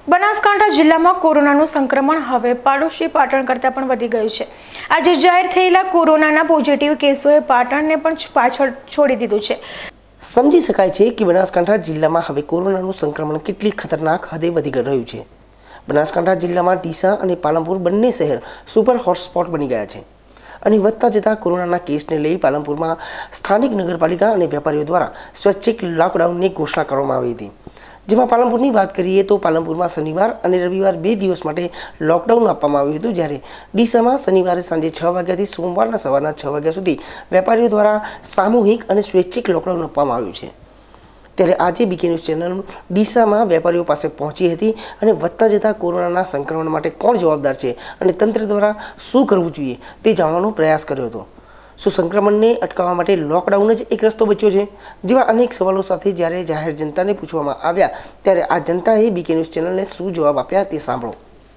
બનાસકાંઠા જિલ્લામાં કોરોનાનું સંક્રમણ હવે પાડોશી પાટણ કરતાં પણ વધી ગયું છે। આજે જાહેર થયેલા કોરોનાના પોઝિટિવ કેસોએ પાટણને પણ પાછળ છોડી દીધું છે। સમજી શકાય છે કે બનાસકાંઠા જિલ્લામાં હવે કોરોનાનું સંક્રમણ કેટલી ખતરનાક હદે વધી રહ્યું છે। બનાસકાંઠા જિલ્લામાં ડીસા અને પાલનપુર બંને શહેર સુપર હોટસ્પોટ બની ગયા છે અને વધતા જતા કોરોનાના કેસને લઈ પાલનપુરમાં સ્થાનિક નગરપાલિકા અને વેપારીઓ દ્વારા સ્વૈચ્છિક લોકડાઉનની ઘોષણા કરવામાં આવી હતી। જેમાં પાલનપુરની વાત કરીએ તો પાલનપુરમાં શનિવાર અને રવિવાર 2 દિવસ માટે લોકડાઉન આપવામાં આવ્યું હતું, જ્યારે ડીસામાં શનિવારે સાંજે 6 વાગ્યાથી સોમવારના સવારના 6 વાગ્યા સુધી વેપારીઓ દ્વારા સામૂહિક અને સ્વૈચ્છિક લોકડાઉન આપવામાં આવ્યું છે। ત્યારે આજે બીકે ન્યૂઝ ચેનલ ડીસામાં વેપારીઓ પાસે પહોંચી હતી અને વધતા જતા કોરોનાના સંક્રમણ માટે કોણ જવાબદાર છે અને તંત્ર દ્વારા શું કરવું જોઈએ તે જાણવાનો પ્રયાસ કર્યો હતો। શું સંક્રમણને અટકાવવા માટે લોકડાઉન જ એક રસ્તો બચ્યો છે? જેવા અનેક સવાલો સાથે જ્યારે જાહેર જનતાને પૂછવામાં આવ્યા ત્યારે આ જનતાએ બીકે ન્યૂઝ ચેનલને શું જવાબ આપ્યા તે સાંભળો।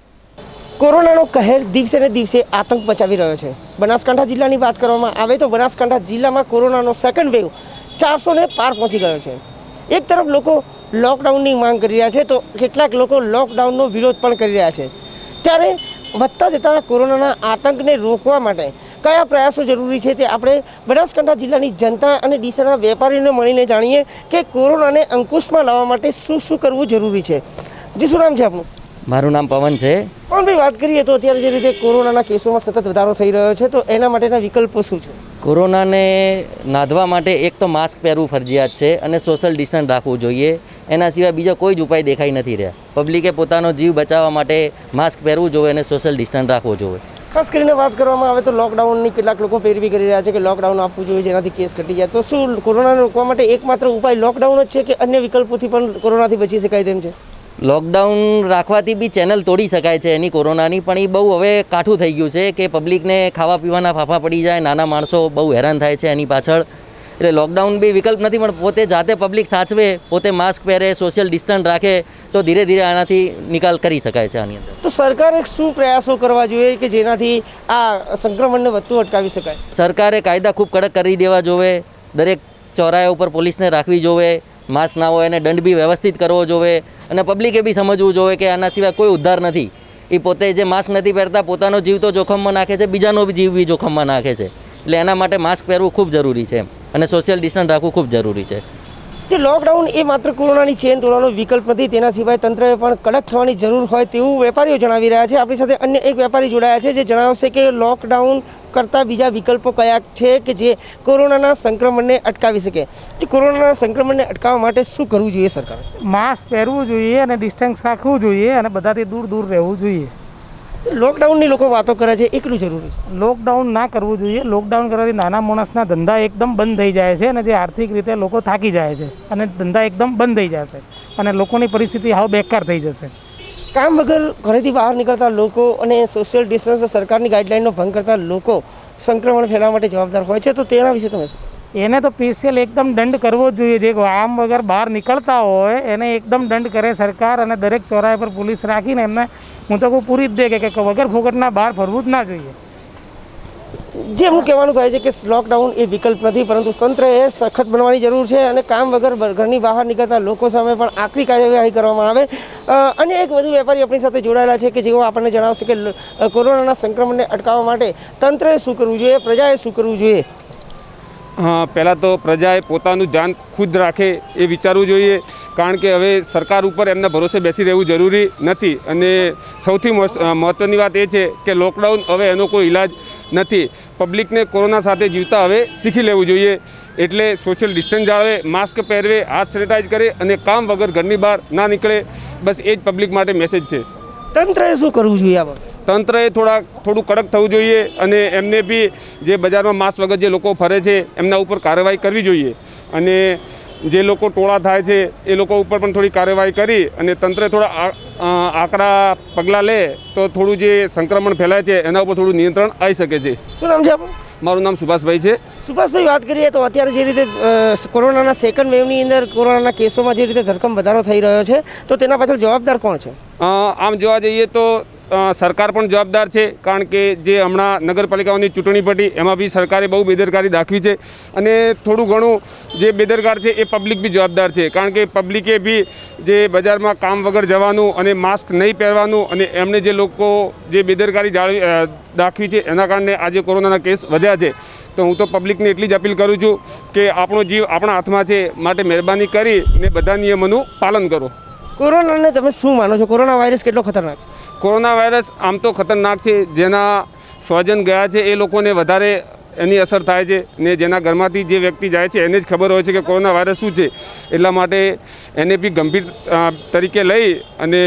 કોરોનાનો કહેર દિવસે ને દિવસે આતંક મચાવી રહ્યો છે। બનાસકાંઠા જિલ્લાની વાત કરવામાં આવે તો બનાસકાંઠા જિલ્લામાં કોરોનાનો સેકન્ડ વેવ 400 ને પાર પહોંચી ગયો છે। એક તરફ લોકો લોકડાઉનની માંગ કરી રહ્યા છે તો કેટલાક લોકો લોકડાઉનનો વિરોધ પણ કરી રહ્યા છે। ત્યારે વધતા જતા કોરોનાના આતંકને રોકવા માટે કયા પ્રયાસો જરૂરી છે તે આપણે બનાસકાંઠા જિલ્લાની જનતા અને ડીસાના વેપારીઓને મળીને જાણીએ કે કોરોનાને અંકુશમાં લાવવા માટે શું શું કરવું જરૂરી છે। જી, શું નામ છે આપનું? મારું નામ પવન છે। પવનભાઈ, વાત કરીએ તો અત્યારે જે રીતે કોરોનાના કેસોમાં સતત વધારો થઈ રહ્યો છે તો એના માટેના વિકલ્પો શું છે? કોરોનાને નાથવા માટે એક તો માસ્ક પહેરવું ફરજિયાત છે અને સોશિયલ ડિસ્ટન્સ રાખવું જોઈએ। એના સિવાય બીજો કોઈ જ ઉપાય દેખાઈ નથી રહ્યા। પબ્લિકે પોતાનો જીવ બચાવવા માટે માસ્ક પહેરવું જોઈએ અને સોશિયલ ડિસ્ટન્સ રાખવું જોઈએ। ખાસ કરીને વાત કરવામાં આવે તો લોકડાઉનની કેટલાક લોકો પેરવી કરી રહ્યા છે કે લોકડાઉન આપવું જોઈએ જેનાથી કેસ ઘટી જાય, તો શું કોરોનાને રોકવા માટે એકમાત્ર ઉપાય લોકડાઉન જ છે કે અન્ય વિકલ્પોથી પણ કોરોનાથી બચી શકાય તેમ છે? લોકડાઉન રાખવાથી બી ચેનલ તોડી શકાય છે એની કોરોનાની, પણ એ બહુ હવે કાઠું થઈ ગયું છે કે પબ્લિકને ખાવા પીવાના ફાફા પડી જાય, નાના માણસો બહુ હેરાન થાય છે એની પાછળ। એટલે લોકડાઉન બી વિકલ્પ નથી, પણ પોતે જાતે પબ્લિક સાચવે, પોતે માસ્ક પહેરે, સોશિયલ ડિસ્ટન્સ રાખે તો ધીરે ધીરે આનાથી નિકાલ કરી શકાય છે આની અંદર। તો સરકારે શું પ્રયાસો કરવા જોઈએ કે જેનાથી આ સંક્રમણને વધતું અટકાવી શકાય? સરકારે કાયદા ખૂબ કડક કરી દેવા જોઈએ, દરેક ચોરાયા ઉપર પોલીસને રાખવી જોઈએ, માસ્ક ના હોય એને દંડ બી વ્યવસ્થિત કરવો જોઈએ અને પબ્લિકે બી સમજવું જોઈએ કે આના સિવાય કોઈ ઉદ્ધાર નથી। એ પોતે જે માસ્ક નથી પહેરતા પોતાનો જીવ તો જોખમમાં નાખે છે, બીજાનો જીવ બી જોખમમાં નાખે છે। એટલે એના માટે માસ્ક પહેરવું ખૂબ જરૂરી છે અને સોશિયલ ડિસ્ટન્સ રાખવું ખૂબ જરૂરી છે। જે લોકડાઉન એ માત્ર કોરોનાની ચેન તોડવાનો વિકલ્પ નથી, તેના સિવાય તંત્રએ પણ કડક થવાની જરૂર હોય તેવું વેપારીઓ જણાવી રહ્યા છે। આપણી સાથે અન્ય એક વેપારી જોડાયા છે જે જણાવશે કે લોકડાઉન કરતાં બીજા વિકલ્પો કયા છે કે જે કોરોનાના સંક્રમણને અટકાવી શકે। જે કોરોનાના સંક્રમણને અટકાવવા માટે શું કરવું જોઈએ સરકારે? માસ્ક પહેરવું જોઈએ અને ડિસ્ટન્સ રાખવું જોઈએ અને બધાથી દૂર દૂર રહેવું જોઈએ। લોકડાઉનની લોકો વાતો કરે છે, એટલું જરૂરી છે? લોકડાઉન ના કરવું જોઈએ। લોકડાઉન કરવાથી નાના માણસના ધંધા એકદમ બંધ થઈ જાય છે અને જે આર્થિક રીતે લોકો થાકી જાય છે અને ધંધા એકદમ બંધ થઈ જશે અને લોકોની પરિસ્થિતિ હાવ બેકાર થઈ જશે। કામ વગર ઘરેથી બહાર નીકળતા લોકો અને સોશિયલ ડિસ્ટન્સ સરકારની ગાઈડલાઇનનો ભંગ કરતા લોકો સંક્રમણ ફેલાવવા માટે જવાબદાર હોય છે, તો તેના વિશે તમે શું? એને તો સ્પેશિયલ એકદમ દંડ કરવો જ જોઈએ। જે કામ વગર બહાર નીકળતા હોય એને એકદમ દંડ કરે સરકાર અને દરેક ચોરાહા પર પોલીસ રાખીને એમને હું તો પૂરી જ દે કે વગર ફોકટના બહાર ફરવું જ ના જોઈએ। જે હું કહેવાનું થાય છે કે લોકડાઉન એ વિકલ્પ નથી, પરંતુ તંત્રએ સખત બનવાની જરૂર છે અને કામ વગર ઘરની બહાર નીકળતા લોકો સામે પણ આકરી કાર્યવાહી કરવામાં આવે। અને એક વધુ વેપારી આપણી સાથે જોડાયેલા છે કે જેઓ આપણને જણાવશે કે કોરોનાના સંક્રમણને અટકાવવા માટે તંત્રએ શું કરવું જોઈએ, પ્રજાએ શું કરવું જોઈએ? હા, પહેલાં તો પ્રજાએ પોતાનું ધ્યાન ખુદ રાખે એ વિચારવું જોઈએ, કારણ કે હવે સરકાર ઉપર એમના ભરોસે બેસી રહેવું જરૂરી નથી અને સૌથી મહત્ત્વની વાત એ છે કે લોકડાઉન હવે એનો કોઈ ઈલાજ નથી। પબ્લિકને કોરોના સાથે જીવતા હવે શીખી લેવું જોઈએ। એટલે સોશિયલ ડિસ્ટન્સ જાળવે, માસ્ક પહેરવે, હાથ સેનિટાઈઝ કરે અને કામ વગર ઘરની બહાર ના નીકળે, બસ એ જ પબ્લિક માટે મેસેજ છે। તંત્રએ શું કરવું જોઈએ? આ તંત્રએ થોડું કડક થવું જોઈએ અને એમને બી જે બજારમાં માસ્ક વગર જે લોકો ફરે છે એમના ઉપર કાર્યવાહી કરવી જોઈએ અને જે લોકો ટોળા થાય છે એ લોકો ઉપર પણ થોડી કાર્યવાહી કરી અને તંત્રે થોડા આકરા પગલાં લે તો થોડું જે સંક્રમણ ફેલાય છે એના ઉપર થોડું નિયંત્રણ આવી શકે છે। શું નામ છે આપણું? મારું નામ સુભાષભાઈ છે। સુભાષભાઈ, વાત કરીએ તો અત્યારે જે રીતે કોરોનાના સેકન્ડ વેવની અંદર કોરોનાના કેસોમાં જે રીતે ધરખમ વધારો થઈ રહ્યો છે તો તેના પાછળ જવાબદાર કોણ છે? આમ જોવા જઈએ તો સરકાર પણ જવાબદાર છે, કારણ કે જે હમણાં નગરપાલિકાઓની ચૂંટણી પડી એમાં બી સરકારે બહુ બેદરકારી દાખવી છે, અને થોડું ઘણું જે બેદરકાર છે એ પબ્લિક બી જવાબદાર છે, કારણ કે પબ્લિકે બી જે બજારમાં કામ વગર જવાનું અને માસ્ક નહીં પહેરવાનું, અને એમને જે લોકો જે બેદરકારી દાખવી છે એના કારણે આજે કોરોનાના કેસ વધ્યા છે. તો હું તો પબ્લિકને એટલી જ અપીલ કરું છું કે આપણો જીવ આપણા હાથમાં છે, માટે મહેરબાની કરીને બધા નિયમોનું પાલન કરો. કોરોનાને તમે શું માનો છો? કોરોના વાયરસ કેટલો ખતરનાક છે? કોરોના વાયરસ આમ તો ખતરનાક છે, જેના સ્વજન ગયા છે એ લોકોને વધારે એની અસર થાય છે, ને જેના ઘરમાંથી જે વ્યક્તિ જાય છે એને જ ખબર હોય છે કે કોરોના વાયરસ શું છે. એટલા માટે એને બી ગંભીર તરીકે લઈ અને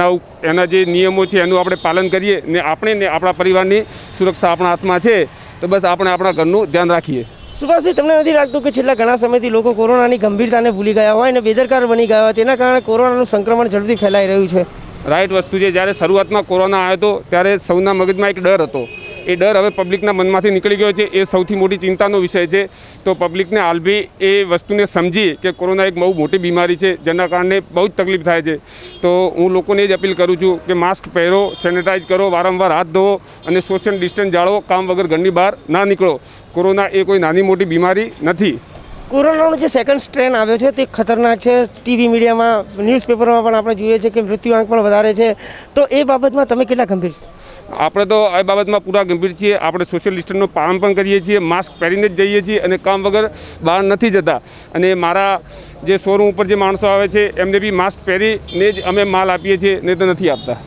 એના જે નિયમો છે એનું આપણે પાલન કરીએ, ને આપણે ને આપણા પરિવારની સુરક્ષા આપણા હાથમાં છે, તો બસ આપણે આપણા ઘરનું ધ્યાન રાખીએ. સુભાષભાઈ, તમને નથી લાગતું કે છેલ્લા ઘણા સમયથી લોકો કોરોનાની ગંભીરતાને ભૂલી ગયા હોય અને બેદરકાર બની ગયા હોય, તેના કારણે કોરોનાનું સંક્રમણ ઝડપથી ફેલાઈ રહ્યું છે? રાઈટ વસ્તુ છે. જ્યારે શરૂઆતમાં કોરોના આવ્યો હતો ત્યારે સૌના મગજમાં એક ડર હતો. એ ડર હવે પબ્લિકના મનમાંથી નીકળી ગયો છે. એ સૌથી મોટી ચિંતાનો વિષય છે. તો પબ્લિકને હાલ બી એ વસ્તુને સમજી કે કોરોના એક બહુ મોટી બીમારી છે, જેના કારણે બહુ જ તકલીફ થાય છે. તો હું લોકોને જ અપીલ કરું છું કે માસ્ક પહેરો, સેનિટાઈઝ કરો, વારંવાર હાથ ધોવો અને સોશિયલ ડિસ્ટન્સ જાળવો. કામ વગર ઘરની બહાર ના નીકળો. કોરોના એ કોઈ નાની મોટી બીમારી નથી. કોરોનાનો જે સેકન્ડ સ્ટ્રેન આવ્યો છે તે ખતરનાક છે. ટીવી મીડિયામાં, ન્યૂઝપેપરમાં પણ આપણે જોઈએ છીએ કે મૃત્યુઆંક પણ વધારે છે. તો એ બાબતમાં તમે કેટલા ગંભીર છો? આપણે તો એ બાબતમાં પૂરા ગંભીર છીએ. આપણે સોશિયલ ડિસ્ટન્સનું પાલન પણ કરીએ છીએ, માસ્ક પહેરીને જ જઈએ છીએ અને કામ વગર બહાર નથી જતા. અને મારા જે શોરૂમ ઉપર જે માણસો આવે છે એમને બી માસ્ક પહેરીને જ અમે માલ આપીએ છીએ, નહીં તો નથી આપતા.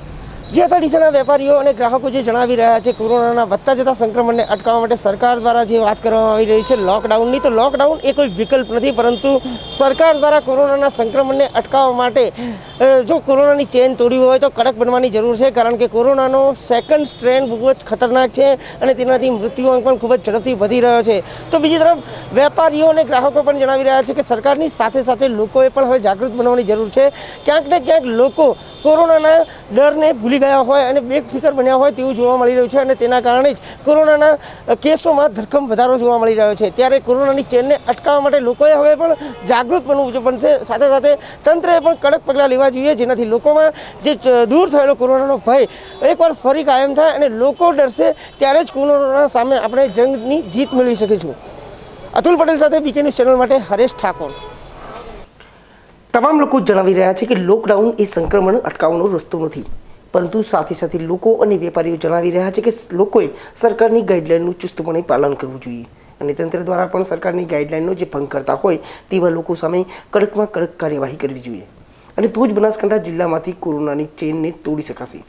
જે હતા ડીસાના વેપારીઓ અને ગ્રાહકો જે જણાવી રહ્યા છે કોરોનાના વધતા જતા સંક્રમણને અટકાવવા માટે સરકાર દ્વારા જે વાત કરવામાં આવી રહી છે લોકડાઉનની, તો લોકડાઉન એ કોઈ વિકલ્પ નથી, પરંતુ સરકાર દ્વારા કોરોનાના સંક્રમણને અટકાવવા માટે જો કોરોનાની ચેન તોડવી હોય તો કડક બનવાની જરૂર છે, કારણ કે કોરોનાનો સેકન્ડ સ્ટ્રેન ખૂબ જ ખતરનાક છે અને તેનાથી મૃત્યુઆંક પણ ખૂબ જ ઝડપથી વધી રહ્યો છે. તો બીજી તરફ વેપારીઓ અને ગ્રાહકો પણ જણાવી રહ્યા છે કે સરકારની સાથે સાથે લોકોએ પણ હવે જાગૃત બનવાની જરૂર છે. ક્યાંક ને ક્યાંક લોકો કોરોનાના ડરને ભૂલી ગયા હોય અને બેફિકર બન્યા હોય તેવું જોવા મળી રહ્યું છે, અને તેના કારણે જ કોરોનાના કેસોમાં ધરખમ વધારો જોવા મળી રહ્યો છે. ત્યારે કોરોનાની ચેનને અટકાવવા માટે લોકોએ હવે પણ જાગૃત બનવું પડશે. સાથે સાથે તંત્રએ પણ કડક પગલાં લેવા જોઈએ, જેનાથી લોકોમાં જે દૂર થયેલો કોરોનાનો ભય એકવાર ફરી કાયમ થાય અને લોકો ડરશે, ત્યારે જ કોરોના સામે આપણે જંગની જીત મેળવી શકીશું. અતુલ પટેલ સાથે બીકે ન્યૂઝ ચેનલ માટે હરેશ ઠાકોર. તમામ લોકો જણાવી રહ્યા છે કે લોકડાઉન એ સંક્રમણ અટકાવવાનો રસ્તો નથી, પરંતુ સાથે સાથે લોકો અને વેપારીઓ જણાવી રહ્યા છે કે લોકોએ સરકારની ગાઈડલાઇનનું ચુસ્તપણે પાલન કરવું જોઈએ, અને તંત્ર દ્વારા પણ સરકારની ગાઈડલાઇનનો જે ભંગ કરતા હોય તેવા લોકો સામે કડકમાં કડક કાર્યવાહી કરવી જોઈએ, અને તો જ બનાસકાંઠા જિલ્લામાંથી કોરોનાની ચેનને તોડી શકાશે.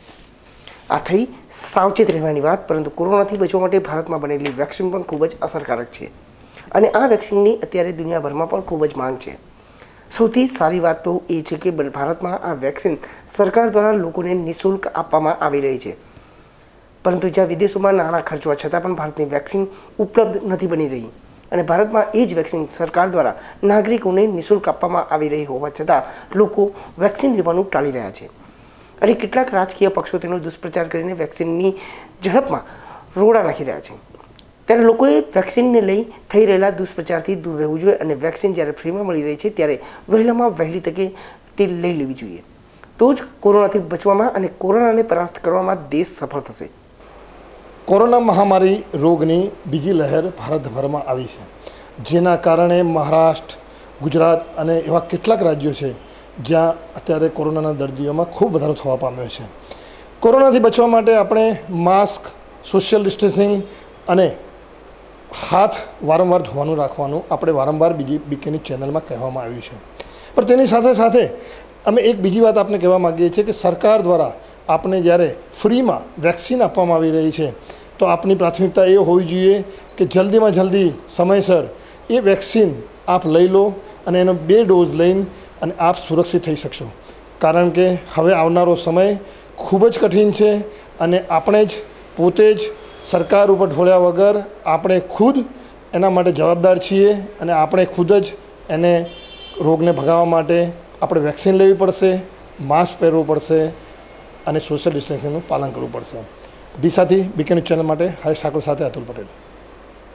આ થઈ સાવચેત રહેવાની વાત, પરંતુ કોરોનાથી બચવા માટે ભારતમાં બનેલી વેક્સિન પણ ખૂબ જ અસરકારક છે, અને આ વેક્સિનની અત્યારે દુનિયાભરમાં પણ ખૂબ જ માંગ છે. સૌથી સારી વાત તો એ છે કે ભારતમાં આ વેક્સિન સરકાર દ્વારા લોકોને નિઃશુલ્ક આપવામાં આવી રહી છે, પરંતુ જ્યાં વિદેશોમાં નાણાં ખર્ચવા છતાં પણ ભારતની વેક્સિન ઉપલબ્ધ નથી બની રહી, અને ભારતમાં એ જ વેક્સિન સરકાર દ્વારા નાગરિકોને નિઃશુલ્ક આપવામાં આવી રહી હોવા છતાં લોકો વેક્સિન લેવાનું ટાળી રહ્યા છે, અને કેટલાક રાજકીય પક્ષો તેનો દુષ્પ્રચાર કરીને વેક્સિનની ઝડપમાં રોડા નાખી રહ્યા છે. ત્યારે લોકોએ વેક્સિનને લઈ થઈ રહેલા દુષ્પ્રચારથી દૂર રહેવું જોઈએ, અને વેક્સિન જ્યારે ફ્રીમાં મળી રહી છે ત્યારે વહેલામાં વહેલી તકે તે લઈ લેવી જોઈએ. તો જ કોરોનાથી બચવામાં અને કોરોનાને પરાસ્ત કરવામાં દેશ સફળ થશે. કોરોના મહામારી રોગની બીજી લહેર ભારતભરમાં આવી છે, જેના કારણે મહારાષ્ટ્ર, ગુજરાત અને એવા કેટલાક રાજ્યો છે જ્યાં અત્યારે કોરોનાના દર્દીઓમાં ખૂબ વધારો થવા પામ્યો છે. કોરોનાથી બચવા માટે આપણે માસ્ક, સોશિયલ ડિસ્ટન્સિંગ અને હાથ વારંવાર ધોવાનું રાખવાનું આપણે વારંવાર બીકેની ચેનલમાં કહેવામાં આવ્યું છે. પણ તેની સાથે સાથે અમે એક બીજી વાત આપને કહેવા માગીએ છીએ કે સરકાર દ્વારા આપને જ્યારે ફ્રીમાં વેક્સિન આપવામાં આવી રહી છે, તો આપની પ્રાથમિકતા એ હોવી જોઈએ કે જલ્દીમાં જલ્દી સમયસર એ વેક્સિન આપ લઈ લો, અને એનો 2 ડોઝ લઈને અને આપ સુરક્ષિત થઈ શકશો. કારણ કે હવે આવનારો સમય ખૂબ જ કઠિન છે, અને આપણે જ પોતે જ સરકાર ઉપર ઢોળ્યા વગર આપણે ખુદ એના માટે જવાબદાર છીએ, અને આપણે ખુદ જ એને રોગને ભગાવવા માટે આપણે વેક્સિન લેવી પડશે, માસ્ક પહેરવું પડશે અને સોશિયલ ડિસ્ટન્સિંગનું પાલન કરવું પડશે. ડીસાથી બીકે ન્યૂઝ ચેનલ માટે હરેશ ઠાકોર સાથે અતુલ પટેલ.